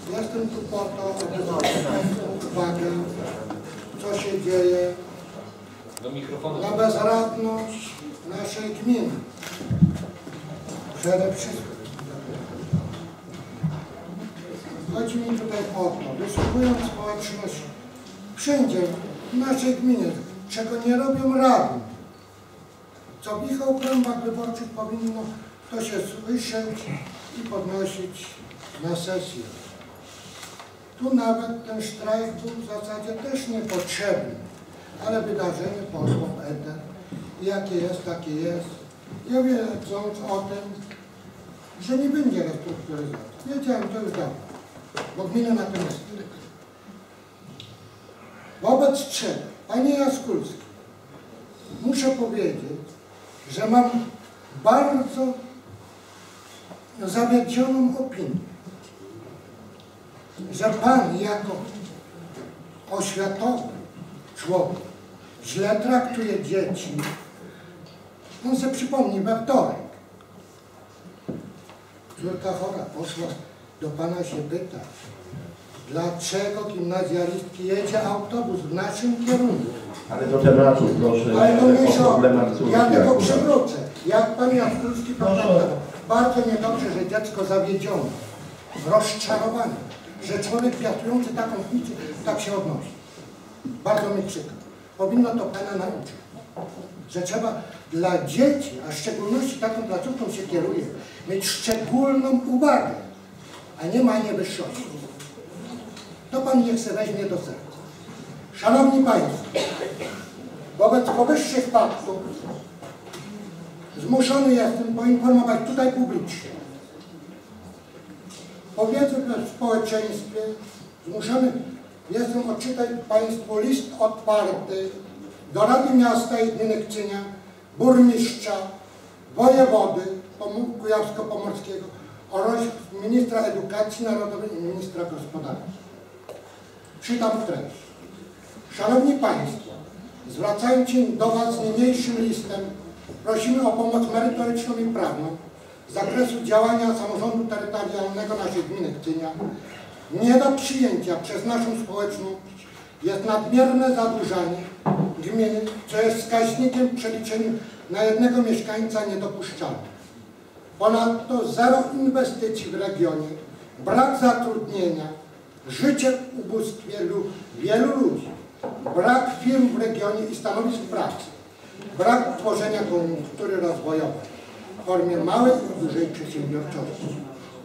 Jestem tu po to, aby zwrócić Państwu uwagę, co się dzieje na bezradność naszej gminy. Przede wszystkim. Chodzi mi tutaj o to, wysłuchując społeczność wszędzie w naszej gminie, czego nie robią radni, co w ich okręgach wyborczych powinno to się słyszeć i podnosić na sesję. Tu nawet ten strajk był w zasadzie też niepotrzebny, ale wydarzenie poszło w eter i jakie jest, takie jest. Ja wiedząc o tym, że nie będzie restrukturyzacji. Wiedziałem to już dawno, bo gmina na tym jest. Wobec czego, panie Jaskulski, muszę powiedzieć, że mam bardzo zawiedzioną opinię, że pan jako oświatowy człowiek źle traktuje dzieci. On sobie przypomni, we wtorek córka chora poszła do pana się pytać, dlaczego gimnazjalistki jedzie autobus w naszym kierunku. Ale do tematu proszę. Ale to nie ja tego przywrócę. Jak pan Jaskulski pamiętał, bardzo niedobrze, że dziecko zawiedzione, rozczarowane, że człowiek piastujący taką funkcję tak się odnosi. Bardzo mi przykro. Powinno to pana nauczyć, że trzeba dla dzieci, a w szczególności taką placówką się kieruje, mieć szczególną uwagę, a nie manię wyższości. To pan niech se weźmie do serca. Szanowni Państwo, wobec powyższych faktów zmuszony jestem poinformować tutaj publicznie. Powiedzmy w społeczeństwie, zmuszony jestem odczytać Państwu list otwarty do Rady Miasta i Gminy Kcynia, burmistrza, wojewody Kujawsko-Pomorskiego oraz ministra edukacji narodowej i ministra gospodarki. Czytam treść. Szanowni Państwo, zwracając się do Was z niniejszym listem, prosimy o pomoc merytoryczną i prawną z zakresu działania samorządu terytorialnego naszej gminy Kcynia. Nie do przyjęcia przez naszą społeczność jest nadmierne zadłużanie gminy, co jest wskaźnikiem w przeliczeniu na jednego mieszkańca niedopuszczalnym. Ponadto zero inwestycji w regionie, brak zatrudnienia, życie w ubóstwie lub wielu ludzi, brak firm w regionie i stanowisk pracy, brak tworzenia koniunktury rozwojowej w formie małej i dużej przedsiębiorczości.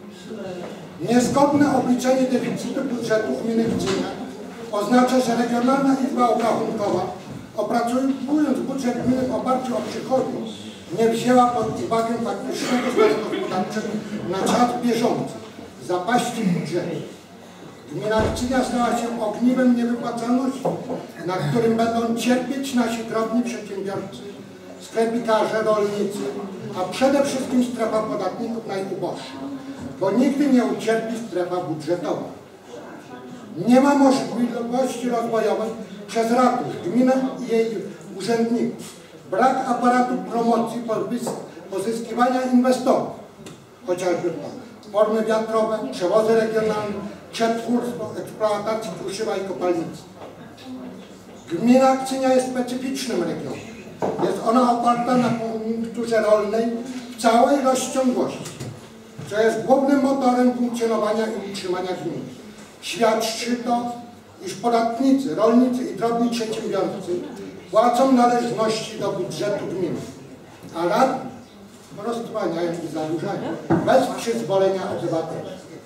Niezgodne obliczenie deficytu budżetu gminy Kcynia oznacza, że Regionalna Izba Obrachunkowa, opracowując budżet gminy w oparciu o przychody, nie wzięła pod uwagę faktycznego stanu gospodarczego na czas bieżący, zapaści budżetu. Gmina Kcynia stała się ogniwem niewypłacalności, na którym będą cierpieć nasi drobni przedsiębiorcy, sklepikarze, rolnicy, a przede wszystkim strefa podatników najuboższych, bo nigdy nie ucierpi strefa budżetowa. Nie ma możliwości rozwojowej przez ratusz, gminę i jej urzędników. Brak aparatu promocji, pozyskiwania inwestorów, chociażby formy wiatrowe, przewozy regionalne, przetwórstwo, eksploatacji kruszywa i kopalnicy. Gmina Kcynia jest specyficznym regionem. Jest ona oparta na koniunkturze rolnej w całej rozciągłości, co jest głównym motorem funkcjonowania i utrzymania gminy. Świadczy to, iż podatnicy, rolnicy i drobni przedsiębiorcy płacą należności do budżetu gminy, a radni roztrwaniają i zadłużają bez przyzwolenia obywateli.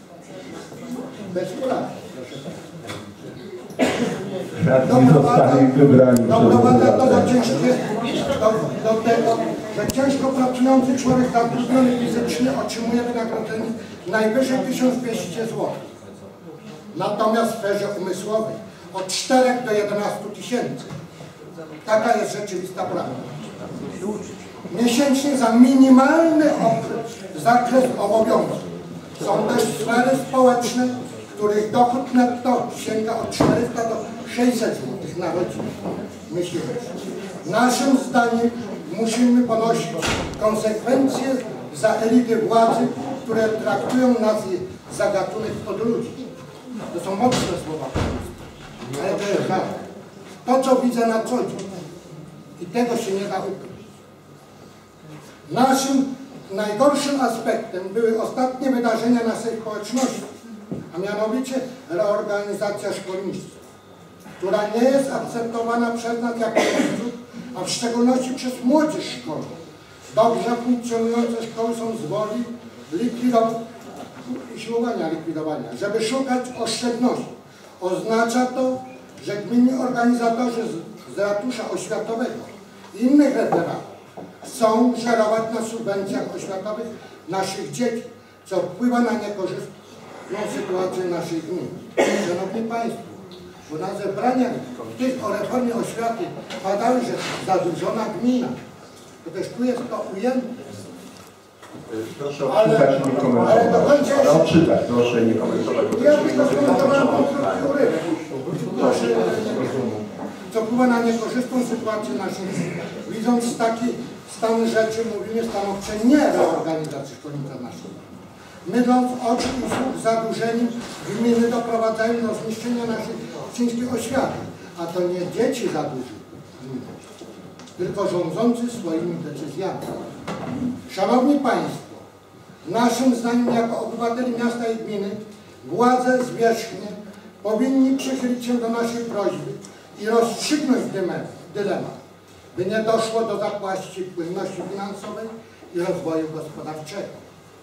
Bez urazy, proszę Doprowadza to do tego, że ciężko pracujący człowiek zatrudniony fizycznie otrzymuje wynagrodzenie najwyżej 1200 zł. Natomiast w sferze umysłowej od 4 do 11 tysięcy. Taka jest rzeczywista prawda. Miesięcznie za minimalny zakres obowiązków. Są też sfery społeczne, których dochód netto sięga od 400 do 600 zł na rodzinę. Myślę, naszym zdaniem musimy ponosić konsekwencje za elity władzy, które traktują nas za gatunek podludzi. To są mocne słowa, ale to jest tak. To, co widzę na co dzień i tego się nie da ukryć. Naszym najgorszym aspektem były ostatnie wydarzenia naszej społeczności, a mianowicie reorganizacja szkolnictwa, która nie jest akceptowana przez nas jako rodziców, a w szczególności przez młodzież szkolną. Dobrze funkcjonujące szkoły są z woli likwidowania, żeby szukać oszczędności. Oznacza to, że gminni organizatorzy z ratusza oświatowego i innych referatów chcą żerować na subwencjach oświatowych naszych dzieci, co wpływa na niekorzystną sytuację naszej gminy. Szanowni Państwo, bo na zebraniach tych o reformie oświaty padały, że zadłużona gmina. To też tu jest to ujęte. Proszę odczytać i nie komentować. Ale odczytać, proszę nie komentować. Ja tylko skomentowałem krótki urywek. Co wpływa na niekorzystną sytuację naszej gminy. Widząc taki stan rzeczy, mówimy stanowcze nie reorganizacji szkolnictwa naszego. Mydląc oczy i słuch zadłużeniem gminy doprowadzają do zniszczenia naszej ciężkiej oświaty. A to nie dzieci zadłużyły gminę, tylko rządzący swoimi decyzjami. Szanowni Państwo, naszym zdaniem jako obywateli miasta i gminy władze zwierzchnie powinni przychylić się do naszej prośby i rozstrzygnąć dylemat, by nie doszło do zapaści płynności finansowej i rozwoju gospodarczego.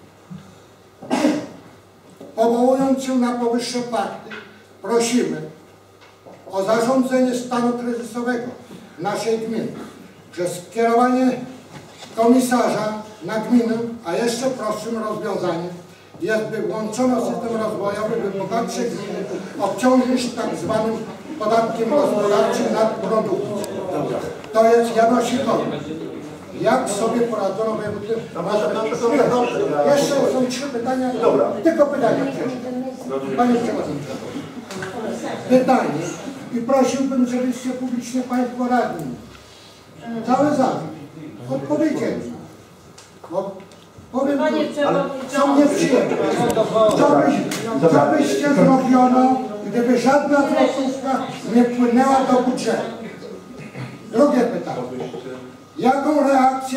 Powołując się na powyższe fakty, prosimy o zarządzenie stanu kryzysowego naszej gminy przez skierowanie komisarza na gminę, a jeszcze prostszym rozwiązaniem jest, by włączono system rozwojowy, by bogatsze gminy obciążyć tak zwanym podatkiem gospodarczym nad produkcją. To jest janosikowe. Jak sobie poradzono województwo? Jeszcze są 3 pytania. Tylko pytania. Panie Przewodniczący. Pytanie. I prosiłbym, żebyście publicznie Państwo radni cały zarzut odpowiedzieli. Bo powiem, co mnie przyjemne. Co byście zrobiono, gdyby żadna złotówka nie wpłynęła do budżetu? Drugie pytanie. Jaką reakcję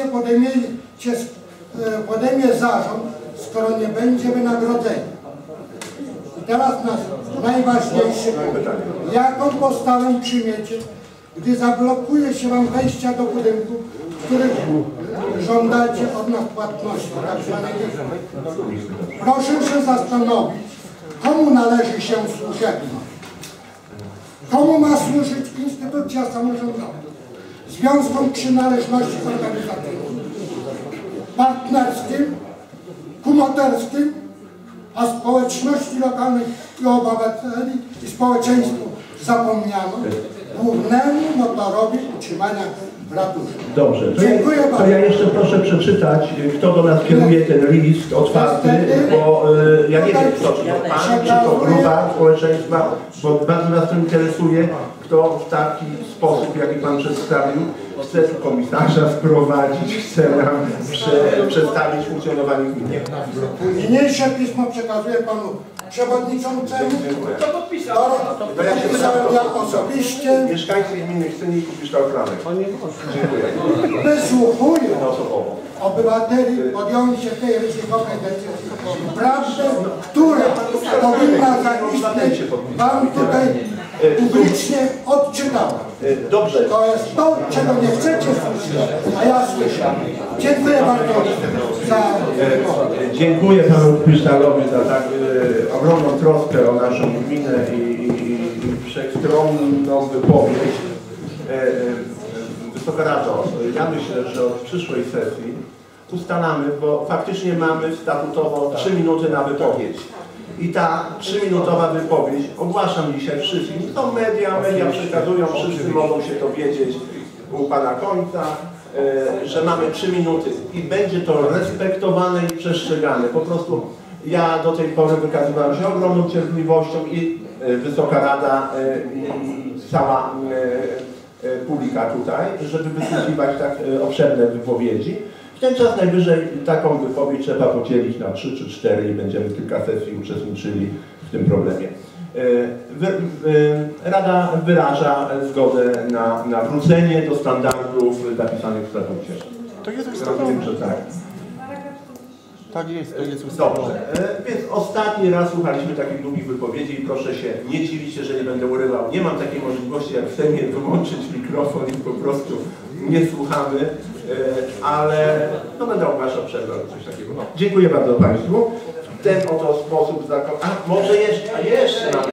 podejmie zarząd, skoro nie będzie wynagrodzenia? I teraz najważniejsze pytanie. Jaką postawę przyjmiecie, gdy zablokuje się Wam wejścia do budynku, w którym żądacie od nas płatności, tak zwanej lichwy? Proszę się zastanowić, komu należy się służebność? Komu ma służyć instytucja samorządowa? Związkom przynależności organizacyjnej, partnerskim, kumoterskim, a społeczności lokalnej i obywateli i społeczeństwu zapomniano, głównemu motorowi utrzymania ratusza. Dobrze, Dziękuję bardzo. To ja jeszcze proszę przeczytać, kto do nas kieruje ten list otwarty, bo ja nie wiem, kto, czy to pan, czy to grupa społeczeństwa, bo bardzo nas to interesuje, kto w taki sposób, jaki pan przedstawił, chce komisarza sprowadzić, chce nam przedstawić funkcjonowanie gminy. Niniejsze pismo przekazuję panu przewodniczącemu. Kto podpisał? Podpisałem ja osobiście. Mieszkańcy gminy Chcyników i Ształklanek. Dziękuję. Wysłuchuję obywateli podjąć się tej ryzykowej decyzji. Prawdę, która powinna zaistnieć, wam tutaj publicznie odczytałem. Dobrze. To jest to, czego nie chcecie słyszeć, a ja słyszę. Dziękuję bardzo za Dziękuję panu Krysztalowi za tak ogromną troskę o naszą gminę i wszechstronną wypowiedź. Wysoka Rado, ja myślę, że od przyszłej sesji ustalamy, bo faktycznie mamy statutowo 3 minuty na wypowiedź. I ta 3-minutowa wypowiedź ogłaszam dzisiaj wszystkim. Są media przekazują, wszyscy mogą się dowiedzieć u pana końca, że mamy 3 minuty i będzie to respektowane i przestrzegane. Po prostu ja do tej pory wykazywałem się ogromną cierpliwością i Wysoka Rada i cała publika tutaj, żeby wysłuchiwać tak obszerne wypowiedzi. W ten czas najwyżej taką wypowiedź trzeba podzielić na 3 czy 4 i będziemy kilka sesji uczestniczyli w tym problemie. Rada wyraża zgodę na wrócenie do standardów zapisanych w statucie. To jest ustawa. Rozumiem, że tak. Tak jest, to jest ustawa. Dobrze, więc ostatni raz słuchaliśmy takich długich wypowiedzi i proszę się nie dziwić, że nie będę urywał. Nie mam takiej możliwości jak w Sejmie wyłączyć mikrofon i po prostu nie słuchamy, ale no będę ogłaszał przerwę albo coś takiego. No, dziękuję bardzo Państwu. W ten oto sposób może jeszcze